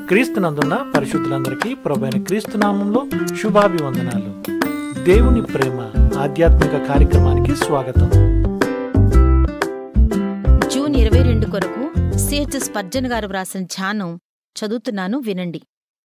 క్రీస్తునందున్న పరిశుద్ధులందరికీ ప్రభువైన క్రీస్తు నామంలో శుభాభివందనాలు. దేవుని ప్రేమ ఆధ్యాత్మిక కార్యక్రమానికి స్వాగతం. జూన్ 22 కొరకు సిహెచ్ స్పర్జన్ గారు వ్రాసిన ధ్యానం చదువుతున్నాను, వినండి.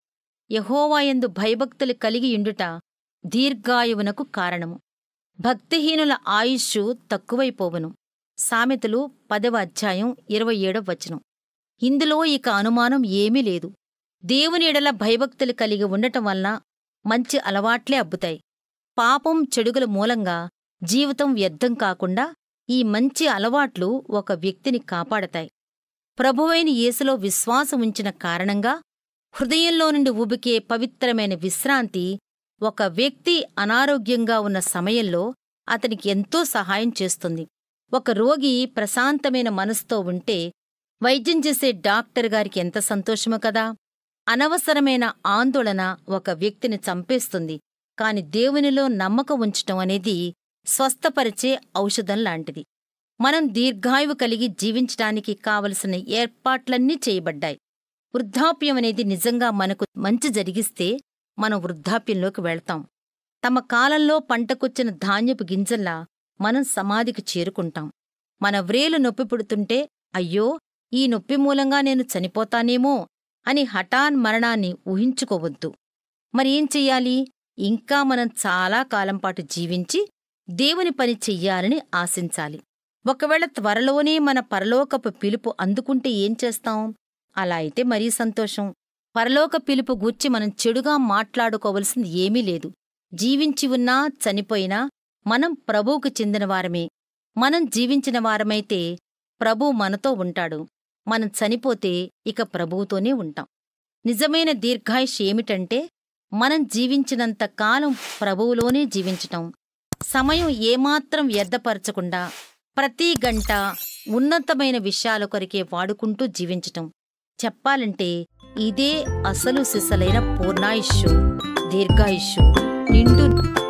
యెహోవాయందు భయభక్తులు కలిగి యుండుట దీర్ఘాయువునకు కారణము. భక్తిహీనుల ఆయుష్షు తక్కువైపోవును. సామెతలు 10వ అధ్యాయం 27వ వచనం. ఇందులో ఇక అనుమానం ఏమీ లేదు. దేవుని ఎడల భయభక్తులు కలిగి ఉండటం వలన మంచి అలవాట్లే అబ్బుతాయి. పాపం చెడుగుల మూలంగా జీవితం వ్యర్థం కాకుండా ఈ మంచి అలవాట్లు ఒక వ్యక్తిని కాపాడతాయి. ప్రభువైన యేసులో విశ్వాసం ఉంచిన కారణంగా హృదయంలో నుండి ఉబికే పవిత్రమైన విశ్రాంతి ఒక వ్యక్తి అనారోగ్యంగా ఉన్న సమయంలో అతనికి ఎంతో సహాయం చేస్తుంది. ఒక రోగి ప్రశాంతమైన మనసుతో ఉంటే వైద్యం చేసే డాక్టర్ గారికి ఎంత సంతోషమో కదా. అనవసరమైన ఆందోళన ఒక వ్యక్తిని చంపేస్తుంది. కాని దేవునిలో నమ్మకం ఉంచటం అనేది స్వస్థపరిచే ఔషధం లాంటిది. మనం దీర్ఘాయువు కలిగి జీవించటానికి కావలసిన ఏర్పాట్లన్నీ చేయబడ్డాయి. వృద్ధాప్యం అనేది నిజంగా మనకు మంచి జరిగిస్తే మనం వృద్ధాప్యంలోకి వెళ్తాం. తమ కాలంలో పంటకొచ్చిన ధాన్యపు గింజల్లా మనం సమాధికి చేరుకుంటాం. మన వ్రేలు నొప్పి పుడుతుంటే అయ్యో, ఈ నొప్పి మూలంగా నేను చనిపోతానేమో అని హఠాన్ మరణాన్ని ఊహించుకోవద్దు. మరేం చెయ్యాలి? ఇంకా మనం చాలా కాలంపాటు జీవించి దేవుని పని చెయ్యాలని ఆశించాలి. ఒకవేళ త్వరలోనే మన పరలోకపు పిలుపు అందుకుంటే ఏం చేస్తాం? అలా అయితే మరీ సంతోషం. పరలోక పిలుపు గూర్చి మనం చెడుగా మాట్లాడుకోవలసింది ఏమీ లేదు. జీవించి ఉన్నా చనిపోయినా మనం ప్రభువుకు చెందినవారమే. మనం జీవించిన వారమైతే ప్రభువు మనతో ఉంటాడు. మనం చనిపోతే ఇక ప్రభువుతోనే ఉంటాం. నిజమైన దీర్ఘాయుష్ ఏమిటంటే మనం జీవించినంత కాలం ప్రభువులోనే జీవించటం. సమయం ఏమాత్రం వ్యర్థపరచకుండా ప్రతి గంట ఉన్నతమైన విషయాల కొరకే వాడుకుంటూ జీవించటం. చెప్పాలంటే ఇదే అసలు సిసలైన పూర్ణాయుష్షు, దీర్ఘాయుష్షు, నిండు.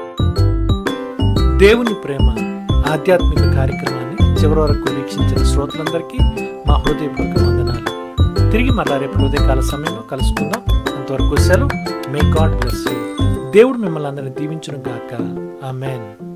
దేవుని ప్రేమ ఆధ్యాత్మిక కార్యక్రమాన్ని చివరి వరకు వీక్షించిన శ్రోతలందరికీ మా హృదయపూర్వక వందనాలు. తిరిగి మరలా రేపు ఉదయకాల సమయంలో కలుసుకుందాం. అంతవరకు సెలవు. May God bless you. దేవుడు మిమ్మల్ని అందరినీ దీవించును గాక. ఆమేన్.